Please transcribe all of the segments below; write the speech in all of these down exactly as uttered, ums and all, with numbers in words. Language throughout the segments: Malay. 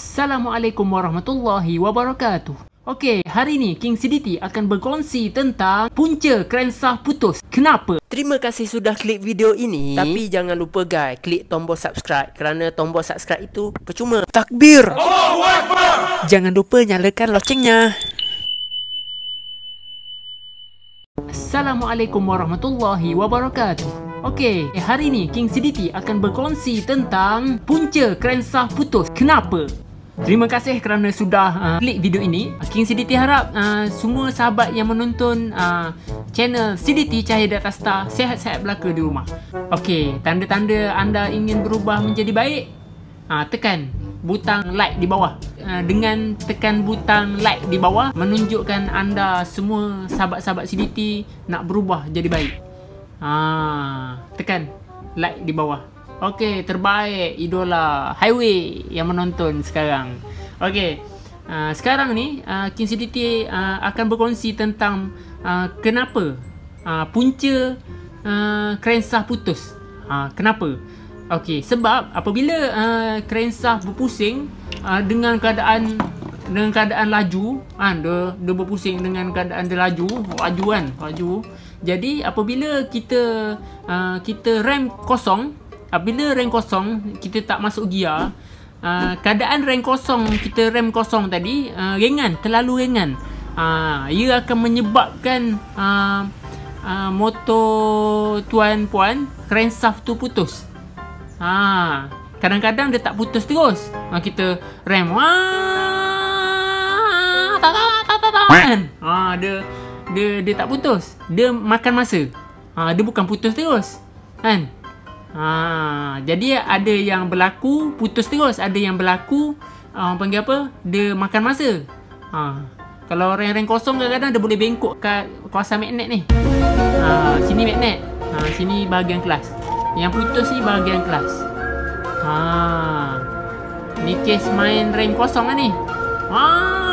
Assalamualaikum warahmatullahi wabarakatuh. Okey, hari ni King C D T akan berkongsi tentang punca krensah putus. Kenapa? Terima kasih sudah klik video ini. Tapi jangan lupa guys, klik tombol subscribe kerana tombol subscribe itu percuma. Takbir! Allahu Akbar! Jangan lupa nyalakan locengnya. Assalamualaikum warahmatullahi wabarakatuh. Okey, hari ni King C D T akan berkongsi tentang punca krensah putus. Kenapa? Terima kasih kerana sudah uh, klik video ini. King C D T harap uh, semua sahabat yang menonton uh, channel C D T Cahaya di Atas Star sehat-sehat belaka di rumah. Okey, tanda-tanda anda ingin berubah menjadi baik, uh, tekan butang like di bawah. Uh, dengan tekan butang like di bawah menunjukkan anda semua sahabat-sahabat C D T nak berubah jadi baik. Ah, tekan like di bawah. Okey, terbaik idola highway yang menonton sekarang. Okey, uh, sekarang ni uh, King C D T uh, akan berkongsi tentang uh, kenapa uh, punca uh, krensah putus. Uh, kenapa? Okey, sebab apabila uh, krensah berpusing uh, dengan keadaan dengan keadaan laju, kan, dia, dia berpusing dengan keadaan dia laju, laju kan, laju. Jadi apabila kita uh, kita rem kosong, apabila rem kosong kita tak masuk gear, uh, keadaan rem kosong kita rem kosong tadi uh, ringan, terlalu ringan. Uh, ia akan menyebabkan uh, uh, motor tuan puan krensah tu putus. Ha, kadang-kadang dia tak putus terus. Ha, kita rem, wah, tak tak tak tak tak. Ha, dia dia dia tak putus. Dia makan masa. Ha, dia bukan putus terus. Kan? Ha, jadi ada yang berlaku putus terus, ada yang berlaku uh, panggil apa? Dia makan masa. Ha, kalau rem-rem kosong kadang-kadang dia boleh bengkok kat kawasan magnet ni. Ha, sini magnet. Ha, sini bahagian kelas. Yang putus ni bahagian kelas. Ha, ni kes main rem kosong lah ni. Ha,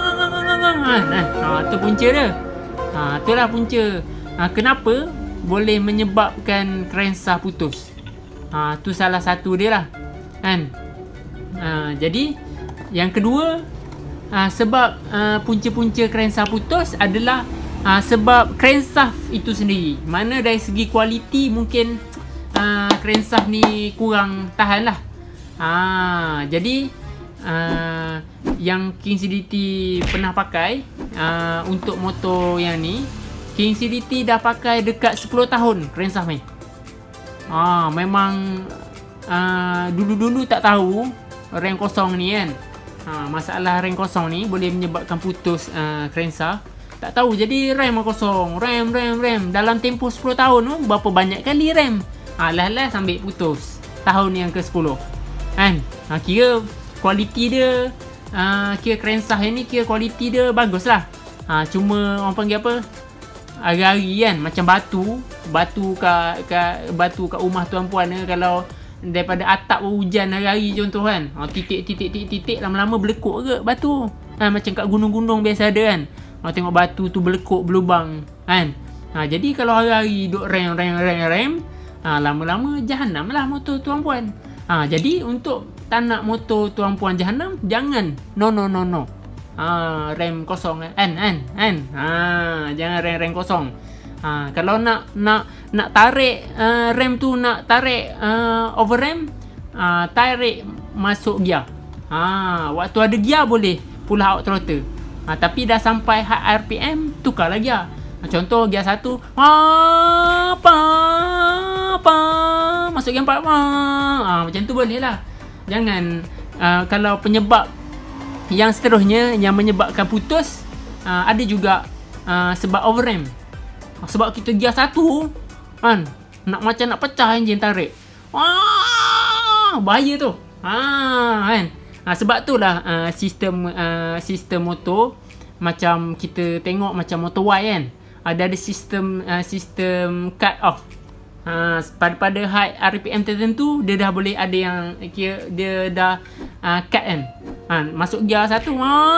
ha, tu punca dia. Ha, itulah punca. Ha, kenapa boleh menyebabkan krensah putus? Ha, tu salah satu dia lah. Kan? Ha, jadi yang kedua, ha, sebab ha, punca-punca krensah putus adalah ha, sebab krensah itu sendiri. Mana dari segi kualiti mungkin Uh, krensah ni kurang tahan lah. uh, Jadi uh, yang King C D T pernah pakai uh, untuk motor yang ni, King C D T dah pakai dekat sepuluh tahun krensah ni. uh, Memang uh, dulu-dulu tak tahu rem kosong ni kan. uh, Masalah rem kosong ni boleh menyebabkan putus uh, krensah. Tak tahu, jadi rem kosong, rem, rem, rem. Dalam tempoh sepuluh tahun tu, berapa banyak kali rem. Alah-alah sambil putus tahun yang ke sepuluh. Kan? Ha, kira kualiti dia, uh, kira krensah ni kira kualiti dia bagus lah. Ha, cuma orang panggil apa, hari-hari kan, macam batu batu kat, kat batu kat rumah tuan puan ni, kalau daripada atap hujan hari-hari contoh kan, ha, titik-titik-titik lama-lama belekuk ke batu. Ha, macam kat gunung-gunung biasa ada kan, ha, tengok batu tu belekuk berlubang kan. Ha, jadi kalau hari-hari duk rem rem rem rem, ha, lama-lama jahanam lah motor tuan puan. Ha, jadi untuk tak nak motor tuan puan jahanam, jangan, no no no no. Ha, rem kosong kan kan kan. Ha, jangan rem-rem kosong. Ha, kalau nak nak nak tarik uh, rem tu, nak tarik uh, over rem, uh, tarik masuk gear. Ha, waktu ada gear boleh pull out throttle. Ha, tapi dah sampai high R P M, tukarlah gear. Ha, contoh gear satu, apa apa masuk gear empat, ha, macam tu boleh lah. Jangan uh, kalau penyebab yang seterusnya yang menyebabkan putus, uh, ada juga uh, sebab overrem. Sebab kita gear satu kan, nak macam nak pecah enjin tarik, wah, bahaya tu. Ha, kan? Ha, sebab tu lah uh, sistem uh, sistem motor macam kita tengok macam motor Y kan, ada ada sistem uh, sistem cut off. Ha, pada pada high R P M tertentu dia dah boleh ada yang kira dia dah uh, cut kan. Ha, masuk gear satu,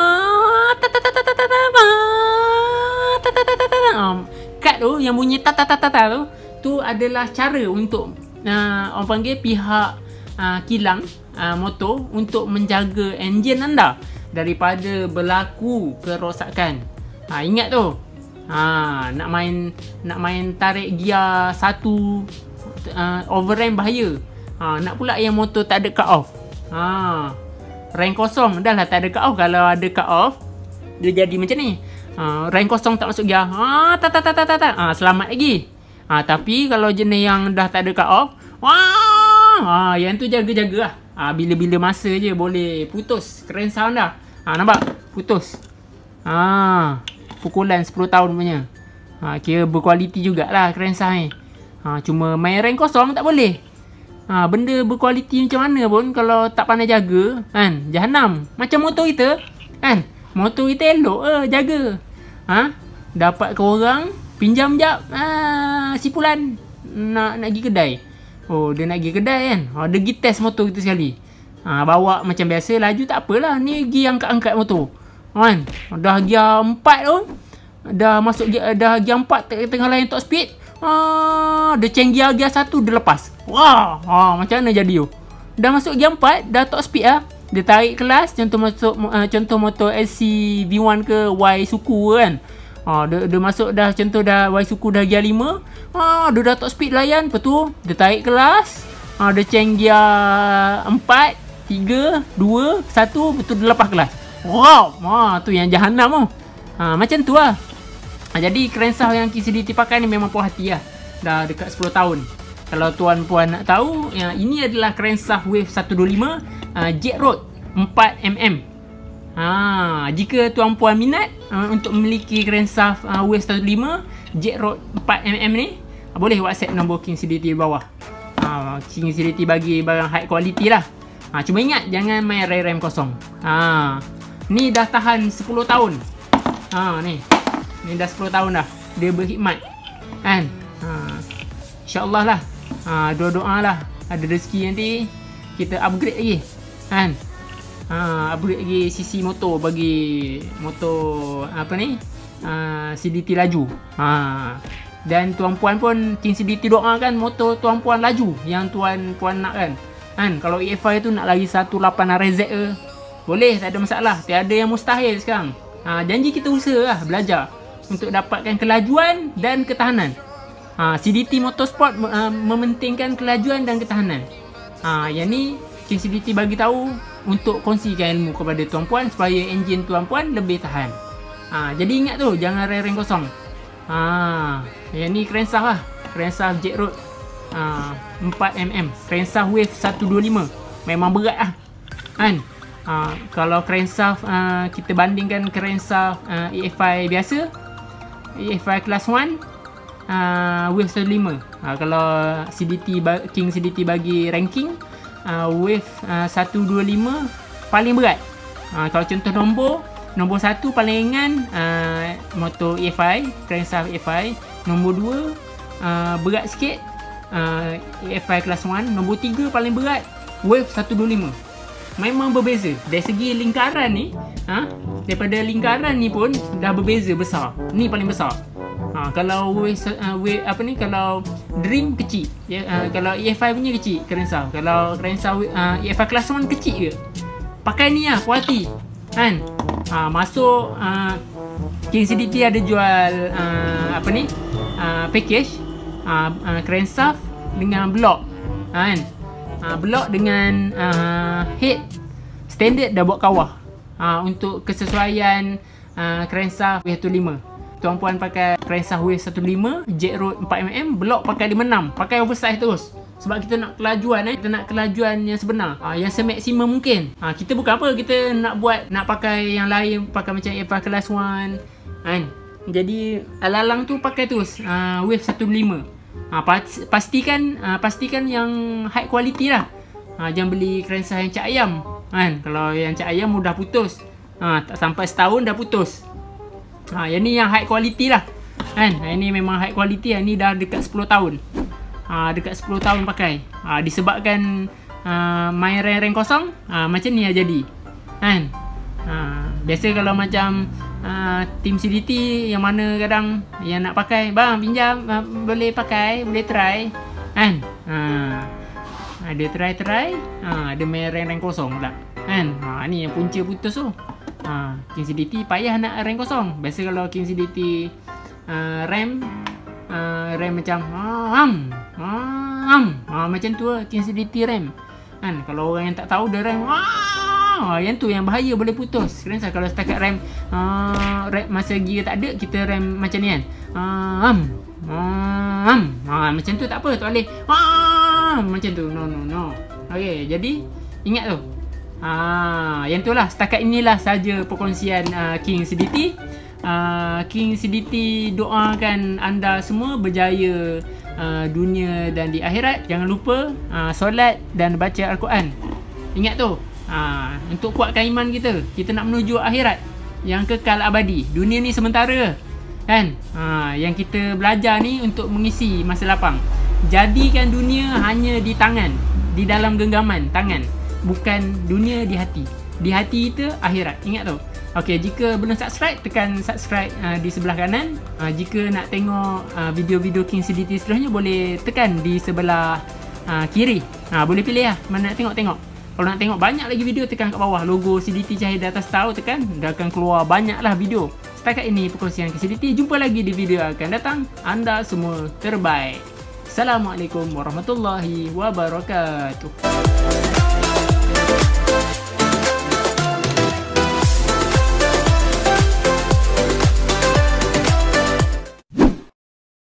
cut tu yang bunyi ta ta ta ta tu, tu adalah cara untuk uh, orang panggil pihak uh, kilang uh, motor untuk menjaga enjin anda daripada berlaku kerosakan. Ha, ingat tu. Ha, nak main nak main tarik gear satu uh, overram bahaya. Ha, nak pula yang motor tak ada cut off. Ha, rank kosong dah lah tak ada cut off. Kalau ada cut off dia jadi macam ni. Ha, rank kosong tak masuk gear. Ha, tak tak tak tak tak. Ha, selamat lagi. Ha, tapi kalau jenis yang dah tak ada cut off, wah, ha, yang tu jaga-jaga lah. Ha, bila-bila masa je boleh putus keren sound dah. Ha, nampak? Putus. Ha, pukulan sepuluh tahun punya. Ha, kira berkualiti jugalah keren sound ni. Ha, cuma main rank kosong tak boleh. Ha, benda berkualiti macam mana pun kalau tak pandai jaga, kan? Jahanam. Macam motor kita, kan? Motor kita elok eh, jaga. Ha, dapat ke orang pinjam jap, ah, si Pulan nak nak pergi kedai. Oh, dia nak pergi kedai kan. Oh, dia pergi test motor kita sekali. Ha, bawa macam biasa, laju tak apalah. Ni pergi angkat-angkat motor. Kan? Dah gear empat tu. Dah masuk gear, dah gear empat tengah layan top speed. Ah, dia change gear gear satu dia lepas. Wah, ha, macam mana jadi tu? Dah masuk gear empat, dah top speed ah. Dia tarik kelas, contoh masuk uh, contoh motor L C V satu ke Y suku kan. Ha, dia, dia masuk dah contoh dah Y suku dah gear lima. Ha, dia dah top speed layan. Lepas tu dia tarik kelas. Ha, dia change gear empat, tiga, dua, satu. Betul dia lepas kelas. Wow, ha, tu yang jahanam tu. Ha, macam tu lah. Ha, jadi crankshaft yang King C D T pakai ni memang puas hati lah. Dah dekat sepuluh tahun. Kalau tuan-puan nak tahu, ya, ini adalah crankshaft Wave seratus dua puluh lima uh, Jet Road empat milimeter. Ha, jika tuan-puan minat uh, untuk memiliki crankshaft uh, Wave seratus dua puluh lima Jet Road empat milimeter ni, uh, boleh WhatsApp nombor King C D T di bawah. Ha, King C D T bagi barang high quality lah. Ha, cuma ingat jangan main RAM kosong. Ha, ni dah tahan sepuluh tahun. Ha, ni. Ni dah sepuluh tahun dah dia berkhidmat. Kan? Ha, InsyaAllah lah. Ha, doa-doa lah ada rezeki nanti kita upgrade lagi. Kan? Ha, upgrade lagi sisi motor bagi motor apa ni? Uh, C D T laju. Ha. Dan tuan-puan pun King C D T doakan motor tuan-puan laju yang tuan-puan nak kan. Kan kalau E F I tu nak lagi seratus lapan R Z ke, boleh, tak ada masalah. Tiada yang mustahil sekarang. Ha, janji kita usaha lah belajar untuk dapatkan kelajuan dan ketahanan. Ha, C D T Motorsport uh, mementingkan kelajuan dan ketahanan. Ha, yang ni King C D T bagi tahu untuk kongsikan ilmu kepada tuan-puan supaya enjin tuan-puan lebih tahan. Ha, jadi ingat tu, jangan rem kosong. Ha, yang ni crankshaft lah, crankshaft Jet Road ha, empat milimeter, crankshaft Wave seratus dua puluh lima. Memang berat lah kan. Ha, kalau crankshaft uh, kita bandingkan crankshaft uh, E F I biasa, E F I Class satu uh, Wave seratus dua puluh lima. Ha, kalau C D T King C D T bagi ranking, uh, Wave uh, seratus dua puluh lima paling berat. Ha, kalau contoh nombor, nombor satu paling ringan uh, motor E F I, crankshaft E F I. Nombor dua uh, berat sikit, uh, E F I Class satu. Nombor tiga paling berat, Wave seratus dua puluh lima. Memang berbeza dari segi lingkaran ni. Ha? Daripada lingkaran ni pun dah berbeza besar. Ni paling besar. Ha, kalau wave, uh, wave apa ni, kalau Dream kecil ya, uh, kalau E F I punya kecil crankshaft. Kalau crankshaft uh, E F I Class satu kecil ke, pakai ni lah, puas hati kan. Ha, masuk uh, King C D T ada jual uh, apa ni, uh, package uh, uh, crankshaft dengan block kan. Uh, block dengan uh, head standard dah buat kawah uh, untuk kesesuaian uh, crankshaft Wave seratus dua puluh lima. Tuan-puan pakai crankshaft Wave seratus dua puluh lima Jet Road empat milimeter, block pakai lima puluh enam, pakai oversize terus. Sebab kita nak kelajuan eh, kita nak kelajuan yang sebenar, uh, yang semaksimum mungkin. Uh, kita bukan apa, kita nak buat, nak pakai yang lain, pakai macam E F I Class satu kan. Jadi alalang tu pakai terus uh, Wave seratus dua puluh lima. Ha, pastikan uh, pastikan yang high quality lah. Ha, jangan beli crankshaft yang cak ayam kan. Kalau yang cak ayam mudah putus. Ha, tak sampai setahun dah putus. Ha, yang ni yang high quality lah kan. Ha, ini memang high quality. Ini dah dekat sepuluh tahun. Ha, dekat sepuluh tahun pakai. Ha, disebabkan uh, main rem-rem kosong, ha, macam ni lah jadi kan. Ha, biasa kalau macam Uh, tim C D T yang mana kadang yang nak pakai, bang pinjam, uh, boleh pakai, boleh try kan. uh, ada try-try, ha, ada main rank-rank kosong pula kan. Ha, ni yang punca putus tu. Ha, King C D T payah nak rank kosong. Biasa kalau King C D T uh, RAM uh, RAM macam ham ham ha, macam tu lah King C D T RAM kan. Kalau orang yang tak tahu dia RAM, ah, yang tu yang bahaya, boleh putus. Kerana kalau setakat RAM, uh, RAM masa gear tak ada, kita RAM macam ni kan. Ham ham ha, macam tu tak apa, tak boleh. Ah, macam tu. No no no. Okey, jadi ingat tu. Ah, yang tu lah. Setakat inilah saja perkongsian uh, King C D T. Uh, King C D T doakan anda semua berjaya uh, dunia dan di akhirat. Jangan lupa uh, solat dan baca Al-Quran. Ingat tu. Uh, untuk kuatkan iman kita. Kita nak menuju akhirat yang kekal abadi. Dunia ni sementara kan. Uh, yang kita belajar ni untuk mengisi masa lapang. Jadikan dunia hanya di tangan, di dalam genggaman tangan. Bukan dunia di hati. Di hati itu akhirat. Ingat tu. Okey, jika belum subscribe, tekan subscribe uh, di sebelah kanan. Uh, jika nak tengok uh, video-video King C D T seterusnya, boleh tekan di sebelah uh, kiri. Uh, boleh pilih lah mana nak tengok-tengok. Kalau nak tengok banyak lagi video, tekan kat bawah logo C D T Cahaya di atas tahu, tekan. Dah akan keluar banyaklah video. Setakat ini perkongsian King C D T. Jumpa lagi di video akan datang. Anda semua terbaik. Assalamualaikum warahmatullahi wabarakatuh.